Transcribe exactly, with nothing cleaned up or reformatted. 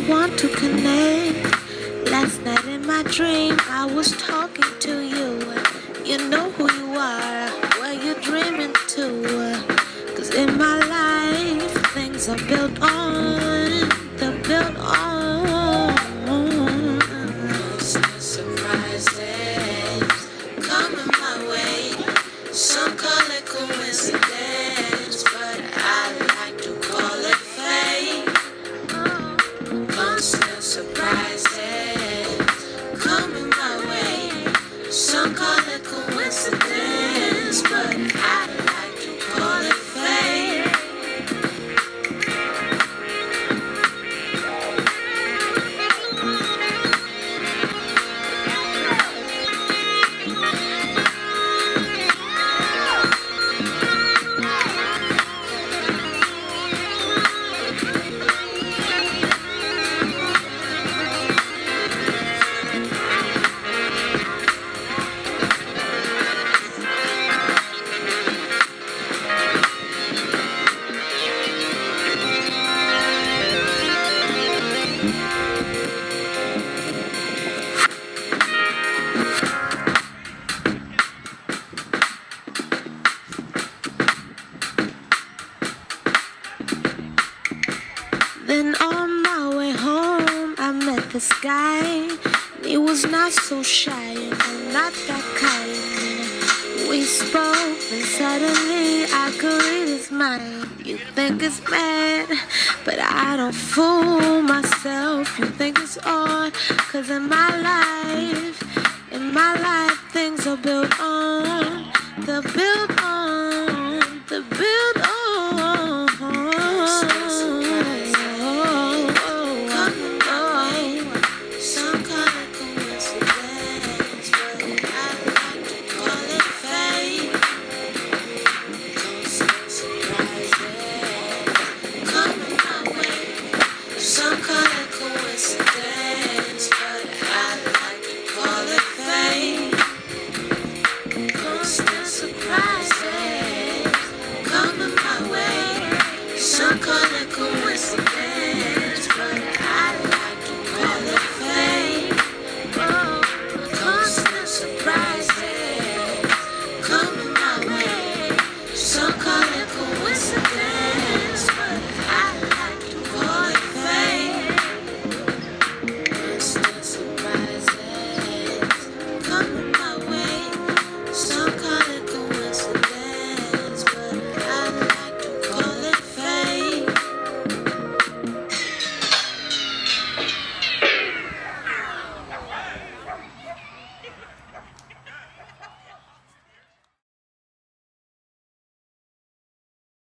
want to connect. Last night in my dream, I was talking to you. You know who you are, where you're dreaming to. Cause in my life, things are built on, they're built on surprises coming my way. Some call it coincidence, but I like to call it fate. Constant surprises coming my way. Some call it coincidence, but I like to call it fate. Then on my way home, I met this guy. He was not so shy and not that kind. We spoke and suddenly I could read his mind. You think it's bad, but I don't fool myself. You think it's odd, cause in my life, in my life things are built on, they're built on